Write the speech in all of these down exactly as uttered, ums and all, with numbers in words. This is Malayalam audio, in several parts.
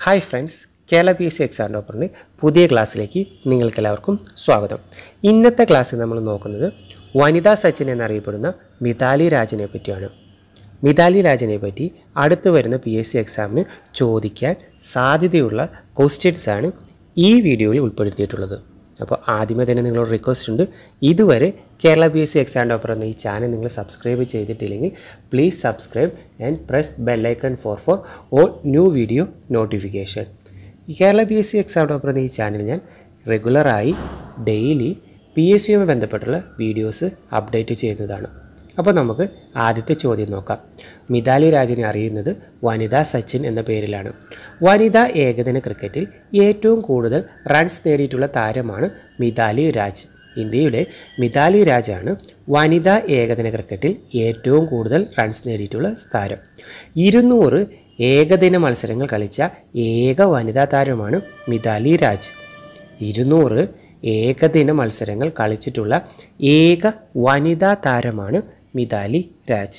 Hi friends, Kerala P S C exam ടോപ്പറിൻ്റെ പുതിയ ക്ലാസ്സിലേക്ക് നിങ്ങൾക്കെല്ലാവർക്കും സ്വാഗതം. ഇന്നത്തെ ക്ലാസ്സിൽ നമ്മൾ നോക്കുന്നത് വനിതാ സച്ചിൻ എന്നറിയപ്പെടുന്ന മിതാലി രാജിനെ പറ്റിയാണ്. മിതാലി രാജിനെ പറ്റി അടുത്ത് വരുന്ന പി എസ് സി എക്സാമിന് ചോദിക്കാൻ സാധ്യതയുള്ള ക്വസ്റ്റ്യൻസാണ് ഈ വീഡിയോയിൽ ഉൾപ്പെടുത്തിയിട്ടുള്ളത്. അപ്പോൾ ആദ്യമേ തന്നെ നിങ്ങളോട് റിക്വസ്റ്റ് ഉണ്ട്, ഇതുവരെ Kerala P S C exam topper എന്ന ഈ ചാനൽ നിങ്ങൾ സബ്സ്ക്രൈബ് ചെയ്തിട്ടില്ലെങ്കിൽ please subscribe and press bell icon for for all new video notification. Kerala P S C exam topper എന്ന ഈ ചാനൽ ഞാൻ റെഗുലറായി ഡെയിലി പി എസ് സിയുമായി ബന്ധപ്പെട്ടുള്ള വീഡിയോസ് അപ്ഡേറ്റ് ചെയ്യുന്നതാണ്. അപ്പോൾ നമുക്ക് ആദ്യത്തെ ചോദ്യം നോക്കാം. മിതാലി രാജിനെ അറിയുന്നത് വനിതാ സച്ചിൻ എന്ന പേരിലാണ്. വനിതാ ഏകദിന ക്രിക്കറ്റിൽ ഏറ്റവും കൂടുതൽ റൺസ് നേടിയിട്ടുള്ള താരമാണ് മിതാലി രാജ്. ഇന്ത്യയുടെ മിതാലി രാജാണ് വനിതാ ഏകദിന ക്രിക്കറ്റിൽ ഏറ്റവും കൂടുതൽ റൺസ് നേടിയിട്ടുള്ള താരം. ഇരുന്നൂറ് ഏകദിന മത്സരങ്ങൾ കളിച്ച ഏക വനിതാ താരമാണ് മിതാലി രാജ്. ഇരുന്നൂറ് ഏകദിന മത്സരങ്ങൾ കളിച്ചിട്ടുള്ള ഏക വനിതാ താരമാണ് മിതാലി രാജ്.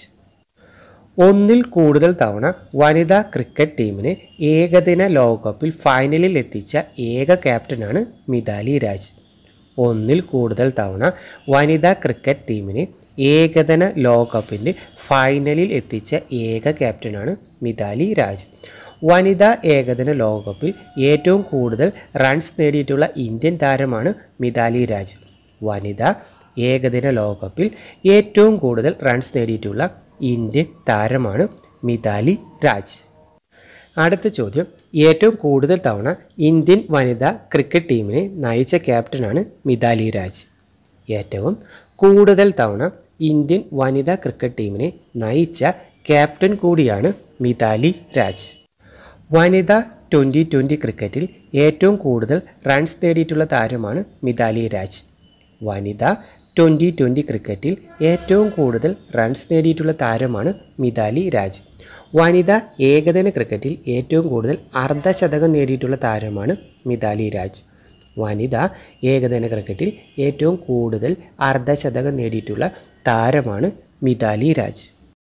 ഒന്നിൽ കൂടുതൽ തവണ വനിതാ ക്രിക്കറ്റ് ടീമിനെ ഏകദിന ലോകകപ്പിൽ ഫൈനലിൽ എത്തിച്ച ഏക ക്യാപ്റ്റനാണ് മിതാലി രാജ്. ഒന്നിൽ കൂടുതൽ തവണ വനിതാ ക്രിക്കറ്റ് ടീമിനെ ഏകദിന ലോകകപ്പിൻ്റെ ഫൈനലിൽ എത്തിച്ച ഏക ക്യാപ്റ്റനാണ് മിതാലി രാജ്. വനിതാ ഏകദിന ലോകകപ്പിൽ ഏറ്റവും കൂടുതൽ റൺസ് നേടിയിട്ടുള്ള ഇന്ത്യൻ താരമാണ് മിതാലി രാജ്. വനിതാ ഏകദിന ലോകകപ്പിൽ ഏറ്റവും കൂടുതൽ റൺസ് നേടിയിട്ടുള്ള ഇന്ത്യൻ താരമാണ് മിതാലി രാജ്. അടുത്ത ചോദ്യം, ഏറ്റവും കൂടുതൽ തവണ ഇന്ത്യൻ വനിതാ ക്രിക്കറ്റ് ടീമിനെ നയിച്ച ക്യാപ്റ്റനാണ് മിതാലി രാജ്. ഏറ്റവും കൂടുതൽ തവണ ഇന്ത്യൻ വനിതാ ക്രിക്കറ്റ് ടീമിനെ നയിച്ച ക്യാപ്റ്റൻ കൂടിയാണ് മിതാലി രാജ്. വനിതാ ട്വൻ്റി ട്വൻ്റി ക്രിക്കറ്റിൽ ഏറ്റവും കൂടുതൽ റൺസ് നേടിയിട്ടുള്ള താരമാണ് മിതാലി രാജ്. വനിതാ ട്വൻ്റി ട്വൻ്റി ക്രിക്കറ്റിൽ ഏറ്റവും കൂടുതൽ റൺസ് നേടിയിട്ടുള്ള താരമാണ് മിതാലി രാജ്. വനിതാ ഏകദിന ക്രിക്കറ്റിൽ ഏറ്റവും കൂടുതൽ അർദ്ധശതകം നേടിയിട്ടുള്ള താരമാണ് മിതാലി രാജ്. വനിതാ ഏകദിന ക്രിക്കറ്റിൽ ഏറ്റവും കൂടുതൽ അർദ്ധശതകം നേടിയിട്ടുള്ള താരമാണ് Mithali Raj.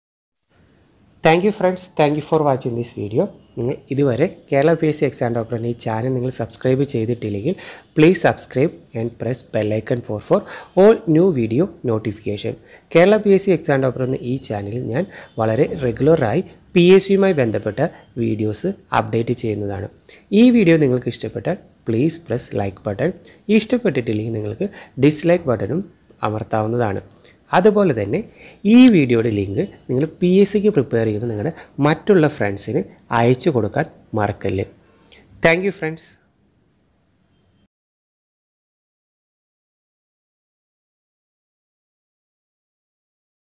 Thank you friends, thank you for watching this video. നിങ്ങൾ ഇതുവരെ Kerala P S C exam topper എന്ന ഈ ചാനൽ നിങ്ങൾ സബ്സ്ക്രൈബ് ചെയ്തിട്ടില്ലെങ്കിൽ please subscribe and press bell icon for for all new video notification. Kerala P S C exam topper എന്ന ഈ ചാനലിൽ ഞാൻ വളരെ റെഗുലറായി പി എസ് സിയുമായി ബന്ധപ്പെട്ട വീഡിയോസ് അപ്ഡേറ്റ് ചെയ്യുന്നതാണ്. ഈ വീഡിയോ നിങ്ങൾക്ക് ഇഷ്ടപ്പെട്ടാൽ പ്ലീസ് പ്രസ് ലൈക്ക് ബട്ടൺ. ഇഷ്ടപ്പെട്ടിട്ടില്ലെങ്കിൽ നിങ്ങൾക്ക് ഡിസ്ലൈക്ക് ബട്ടണും അമർത്താവുന്നതാണ്. അതുപോലെ തന്നെ ഈ വീഡിയോയുടെ ലിങ്ക് നിങ്ങൾ പി എസ് സിക്ക് പ്രിപ്പയർ ചെയ്യുന്ന നിങ്ങളുടെ മറ്റുള്ള ഫ്രണ്ട്സിന് അയച്ചു കൊടുക്കാൻ മറക്കല്ലേ. Thank you friends.